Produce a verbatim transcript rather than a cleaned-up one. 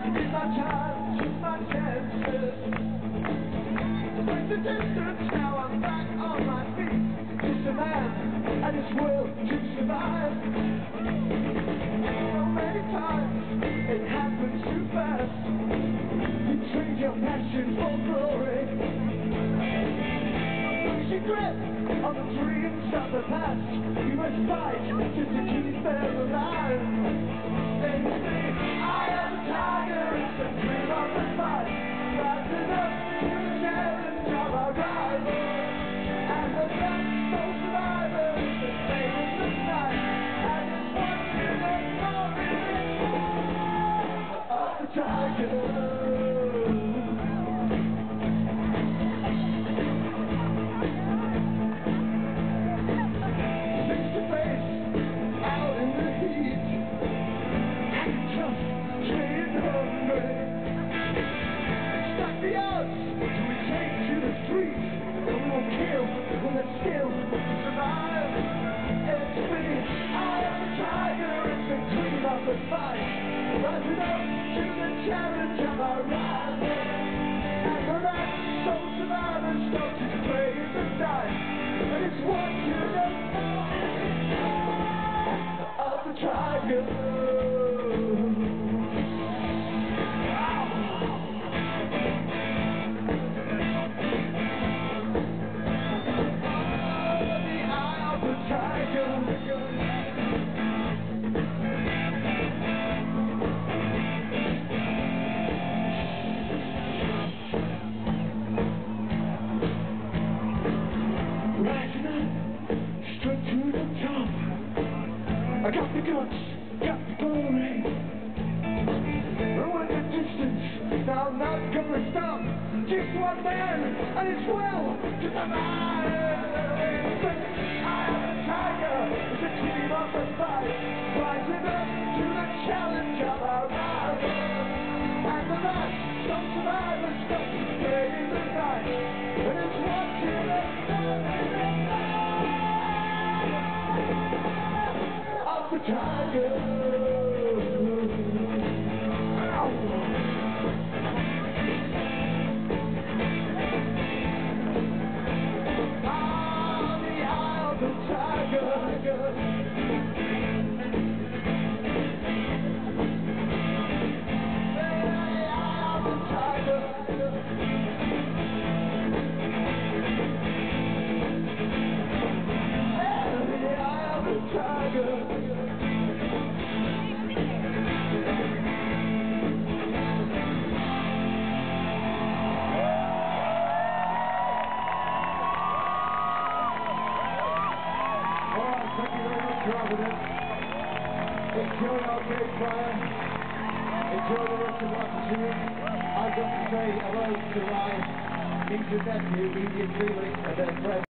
It's my time, took my chances. Went the distance, now I'm back on my feet. Just a man and his will to survive. So many times it happens too fast. You trade your passion for glory. Losing grip on the dreams of the past. You must fight just to keep them alive. And say, I am a tiger, it's the dream of the fight. Rising up to the challenge of our rival. And the last soul survivor is the flame in the night. And it's watching the glory of the tiger. The fight, rising up to the challenge of our rival. And the last soul survivor starts his play in the night. And it's watching the of the tiger. I got the guts, got the glory. Ruin the distance, now I'm not gonna stop. Just one man and his will to survive. I am a tiger, it's a team of the fight. Rising up to the challenge of our rival. And the last some survivors stop to play in the night. And it's watching the the tiger. On the eye of the tiger. The eye of the tiger. The eye of the tiger. Enjoy our great choir. Enjoy the rest of our tune. I've got to say hello to my niece and nephew, Edie and Felix, and their friends.